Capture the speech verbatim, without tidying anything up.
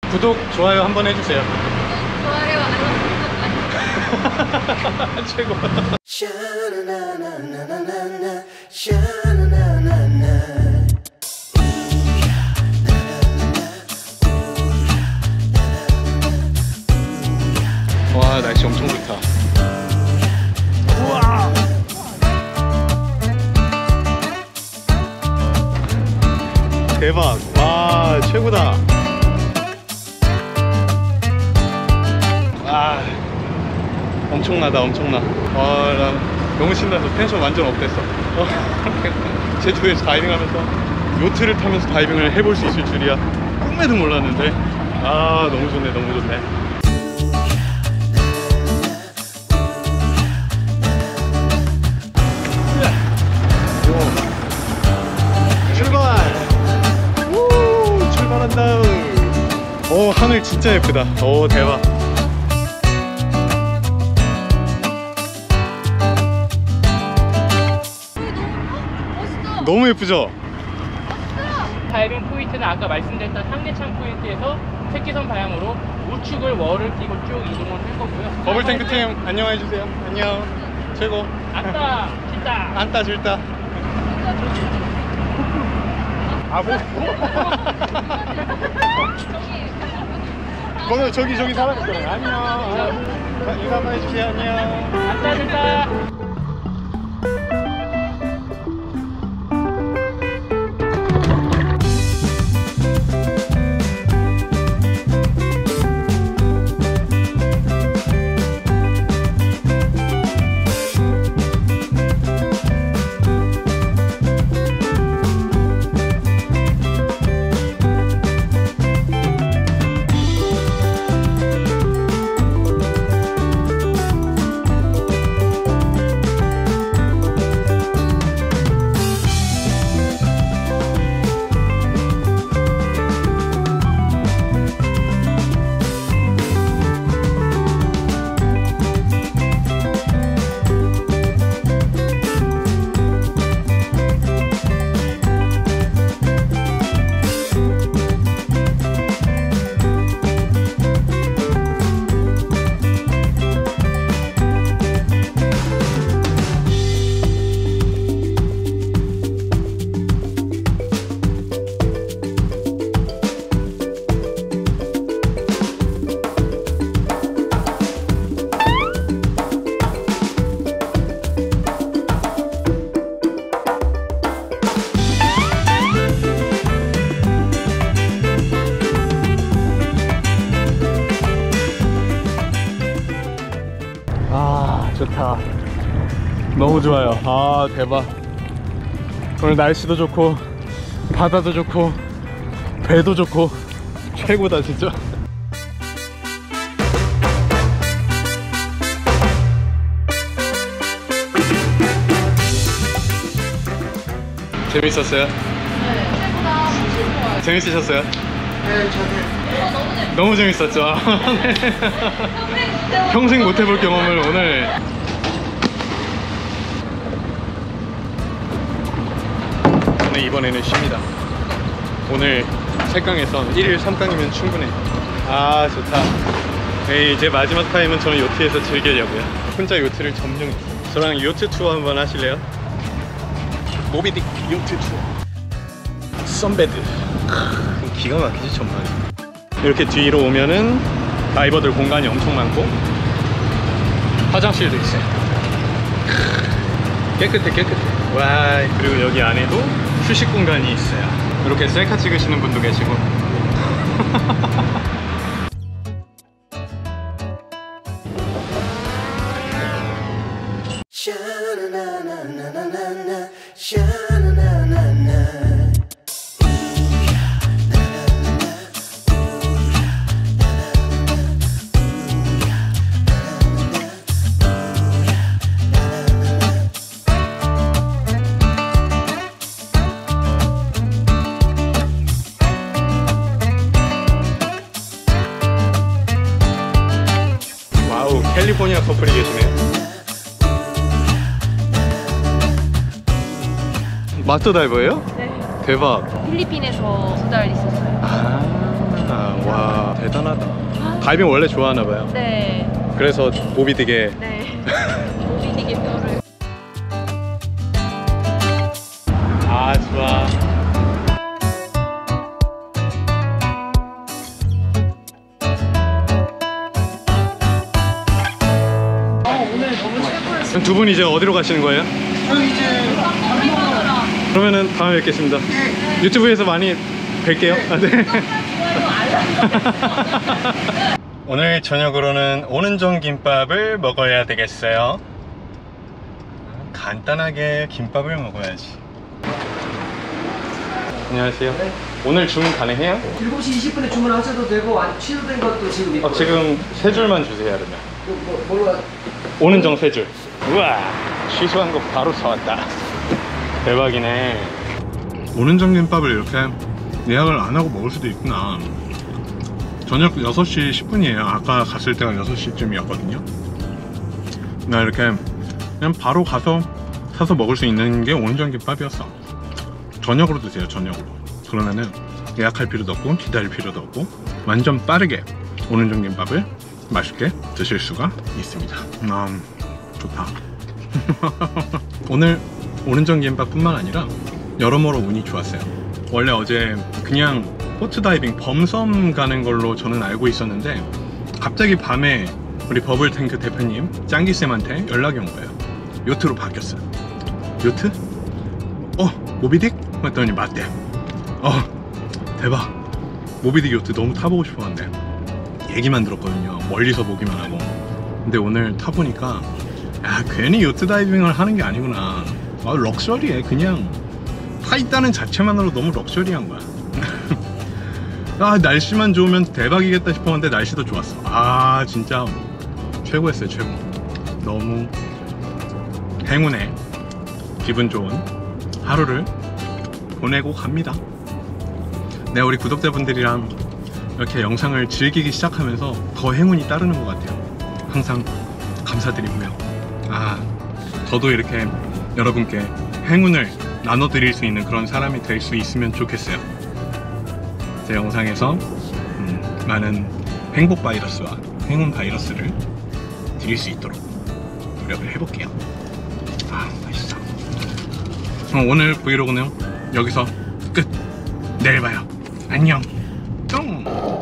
구독, 좋아요 한번 해주세요. 좋아요, 알람 설정. 최고. 와, 날씨 엄청 좋다. 우와. 대박. 와, 최고다. 아, 엄청나다, 엄청나. 와, 나 너무 신나서 텐션 완전 업됐어. 어, 제주도에서 다이빙하면서 요트를 타면서 다이빙을 해볼 수 있을 줄이야 꿈에도 몰랐는데. 아, 너무 좋네, 너무 좋네. 출발! 우, 출발한다. 오, 하늘 진짜 예쁘다. 오, 대박. 너무 예쁘죠? 다이빙 포인트는 아까 말씀드렸던 상대창 포인트에서 새끼선 방향으로 우측을 월을 끼고 쭉 이동을 할 거고요. 버블탱크 팀 안녕해주세요. 안녕. 최고. 안따 질따 안따 질따. 아, 뭐? 거기 저기 저기 사람 있잖아요. 안녕. 이거 한번 해주세요. 안녕. 안따 질따. 좋다. 너무 좋아요. 아, 대박. 오늘 날씨도 좋고 바다도 좋고 배도 좋고 최고다 진짜. 재밌었어요? 네, 최고다. 재밌으셨어요? 네, 저는 너무 재밌었죠? 평생 못 해볼 경험을 오늘. 저는 이번에는 쉽니다. 오늘 세 강에서 일 일 삼 강이면 충분해. 아, 좋다. 네, 이제 마지막 타임은 저는 요트에서 즐기려고요. 혼자 요트를 점령했어요. 저랑 요트 투어 한번 하실래요? 모비딕 요트 투어. 선베드. 기가 막히지 정말. 이렇게 뒤로 오면은 다이버들 공간이 엄청 많고 화장실도 있어요. 깨끗해 깨끗해. 와, 그리고 여기 안에도 휴식 공간이 있어요. 이렇게 셀카 찍으시는 분도 계시고. 캘리포니아 커플이 계시네요. 마스터 다이버예요? 네. 대박. 필리핀에서 두 달 있었어요. 아, 와 대단하다. 다이빙 원래 좋아하나 봐요. 네. 그래서 모비딕에 네. 모비딕의 뼈를. 아 좋아. 그럼 두 분 이제 어디로 가시는 거예요? 형 이제 밥 먹으러. 그러면은 다음에 뵙겠습니다. 유튜브에서 많이 뵐게요. 아, 네. 오늘 저녁으로는 오는정 김밥을 먹어야 되겠어요. 간단하게 김밥을 먹어야지. 안녕하세요. 오늘 주문 가능해요? 일곱 시 이십 분에 주문하셔도 되고 완- 취소된 것도 지금 있고. 어, 지금 세 줄만 주세요. 그러면 뭐, 뭐, 뭘로 오는정 세 줄. 우와, 취소한 거 바로 사왔다. 대박이네. 오는정 김밥을 이렇게 예약을 안 하고 먹을 수도 있구나. 저녁 여섯 시 십 분이에요 아까 갔을 때가 여섯 시쯤이었거든요 나 이렇게 그냥 바로 가서 사서 먹을 수 있는 게 오는정 김밥이었어. 저녁으로 드세요. 저녁으로. 그러면은 예약할 필요도 없고 기다릴 필요도 없고 완전 빠르게 오는정 김밥을 맛있게 드실 수가 있습니다. 음, 좋다. 오늘 오는정 김밥 뿐만 아니라 여러모로 운이 좋았어요. 원래 어제 그냥 포트 다이빙 범섬 가는 걸로 저는 알고 있었는데 갑자기 밤에 우리 버블탱크 대표님 짱기쌤한테 연락이 온 거예요. 요트로 바뀌었어요. 요트? 어? 모비딕? 했더니 맞대. 어 대박. 모비딕 요트 너무 타보고 싶었는데 얘기만 들었거든요. 멀리서 보기만 하고. 근데 오늘 타보니까 야 괜히 요트 다이빙을 하는 게 아니구나. 아 럭셔리해. 그냥 타 있다는 자체만으로 너무 럭셔리한 거야. 아 날씨만 좋으면 대박이겠다 싶었는데 날씨도 좋았어. 아 진짜 최고였어요. 최고. 너무 행운에 기분 좋은 하루를 보내고 갑니다. 네, 우리 구독자분들이랑 이렇게 영상을 즐기기 시작하면서 더 행운이 따르는 것 같아요. 항상 감사드리고요. 아 저도 이렇게 여러분께 행운을 나눠드릴 수 있는 그런 사람이 될 수 있으면 좋겠어요. 제 영상에서 음, 많은 행복 바이러스와 행운 바이러스를 드릴 수 있도록 노력을 해볼게요. 아 맛있어. 그럼 오늘 브이로그는 여기서 끝. 내일 봐요. 안녕. 뿅.